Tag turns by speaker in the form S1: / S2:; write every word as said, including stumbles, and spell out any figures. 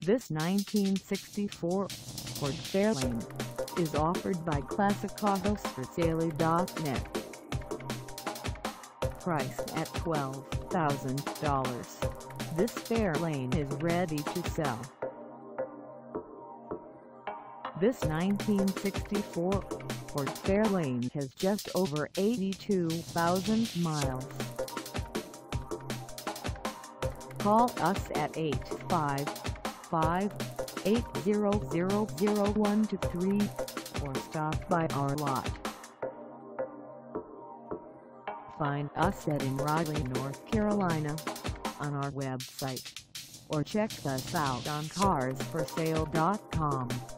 S1: This nineteen sixty-four Ford Fairlane is offered by Classic Autos For Sale dot net. Priced at twelve thousand dollars, this Fairlane is ready to sell. This nineteen sixty-four Ford Fairlane has just over eighty-two thousand miles. Call us at eight five five, eight zero zero zero one two three or stop by our lot. Find us at in Raleigh, North Carolina on our website, or check us out on cars for sale dot com.